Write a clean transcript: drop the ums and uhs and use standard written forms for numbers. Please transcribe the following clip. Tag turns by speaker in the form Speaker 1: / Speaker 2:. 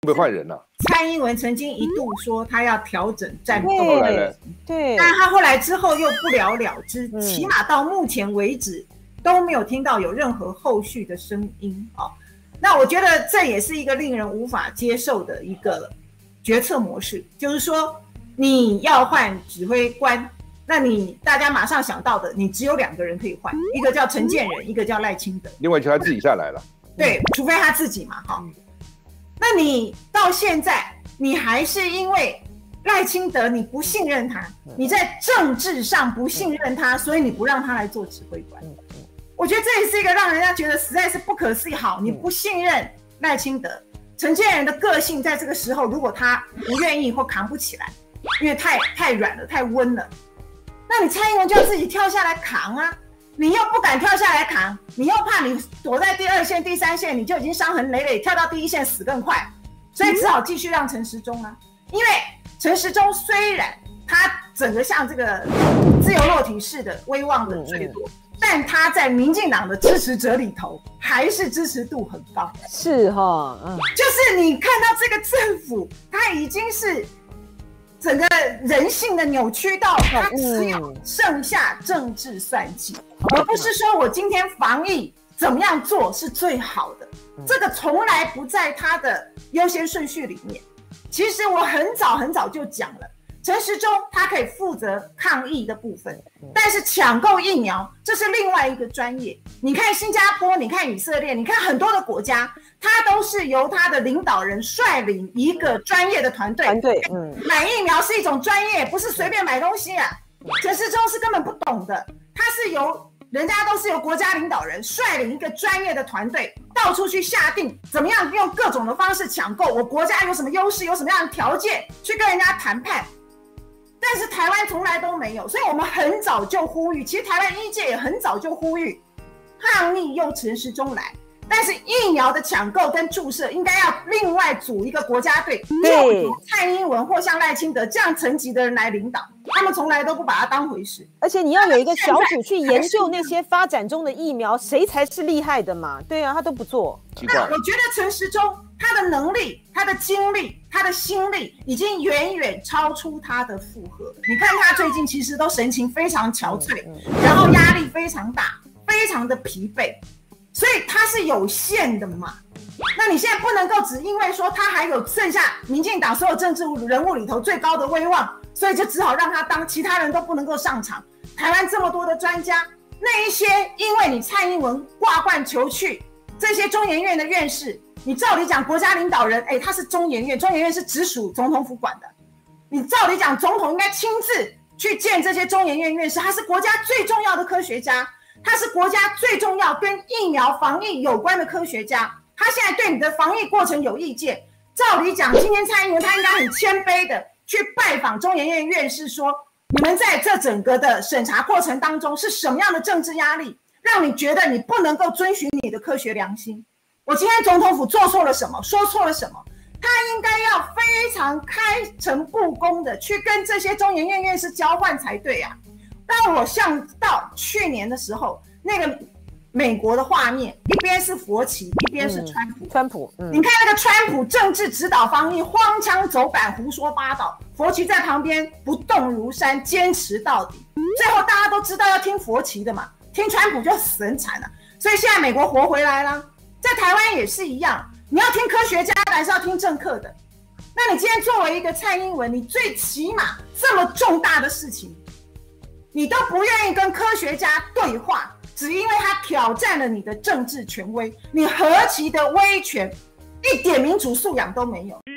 Speaker 1: 会换人了。
Speaker 2: 蔡英文曾经一度说他要调整战斗，
Speaker 3: 对，
Speaker 2: 但他后来之后又不了了之，起码到目前为止都没有听到有任何后续的声音哦。那我觉得这也是一个令人无法接受的一个决策模式，就是说你要换指挥官，那你大家马上想到的，你只有2个人可以换，一个叫陈建仁，一个叫赖清德，
Speaker 1: 另外就他自己下来了。
Speaker 2: 对，除非他自己嘛，哈。那你到现在，你还是因为赖清德你不信任他，你在政治上不信任他，所以你不让他来做指挥官。我觉得这也是一个让人家觉得实在是不可思议。好，你不信任赖清德，陈建仁的个性在这个时候，如果他不愿意或扛不起来，因为太软了，太温了，那你蔡英文就要自己跳下来扛啊！你又不敢跳下来扛，你又怕你躲在第2线、第3线，你就已经伤痕累累，跳到第1线死更快，所以只好继续让陈时中啊。因为陈时中虽然他整个像这个自由落体式的威望的最多，但他在民进党的支持者里头还是支持度很高。
Speaker 3: 是哈，
Speaker 2: 就是你看到这个政府，他已经是整个人性的扭曲到他只有剩下政治算计，而不是说我今天防疫怎么样做是最好的，这个从来不在他的优先顺序里面。其实我很早就讲了，陈时中他可以负责抗疫的部分，但是抢购疫苗这是另外一个专业。你看新加坡，你看以色列，你看很多的国家，他都是由他的领导人率领一个专业的团队。买疫苗是一种专业，不是随便买东西啊。陈时中是根本不懂的，他是人家都是由国家领导人率领一个专业的团队，到处去下定怎么样用各种的方式抢购，我国家有什么优势，有什么样的条件去跟人家谈判。但是台湾从来都没有，所以我们很早就呼吁，其实台湾医界也很早就呼吁，抗疫用陈时中来，但是疫苗的抢购跟注射应该要另外组一个国家队，就蔡英文或像赖清德这样层级的人来领导，他们从来都不把它当回事。
Speaker 3: 而且你要有一个小组去研究那些发展中的疫苗，谁才是厉害的嘛？对啊，他都不做。
Speaker 2: 那我觉得陈时中他的能力、他的精力、他的心力已经远远超出他的负荷。你看他最近其实都神情非常憔悴，然后压力非常大，非常的疲惫，所以他是有限的嘛。那你现在不能够只因为说他还有剩下民进党所有政治人物里头最高的威望，所以就只好让他当，其他人都不能够上场。台湾这么多的专家，那一些因为你蔡英文挂冠求去，这些中研院的院士，你照理讲国家领导人，他是中研院，中研院是直属总统府管的，你照理讲总统应该亲自去见这些中研院院士，他是国家最重要的科学家，他是国家最重要跟疫苗防疫有关的科学家，他现在对你的防疫过程有意见，照理讲今天蔡英文他应该很谦卑的去拜访中研院院士，说你们在这整个的审查过程当中是什么样的政治压力，让你觉得你不能够遵循你的科学良心。我今天总统府做错了什么，说错了什么，他应该要非常开诚布公的去跟这些中研院院士交换才对啊。让我想到去年的时候，那个美国的画面，一边是佛奇，一边是川普。你看那个川普政治指导防疫，荒腔走板，胡说八道，佛奇在旁边不动如山，坚持到底。最后大家都知道要听佛奇的嘛，听川普就死很惨了。所以现在美国活回来了，在台湾也是一样，你要听科学家的还是要听政客的？那你今天作为一个蔡英文，你最起码这么重大的事情，你都不愿意跟科学家对话，只因为他挑战了你的政治权威，你何其的威权，一点民主素养都没有。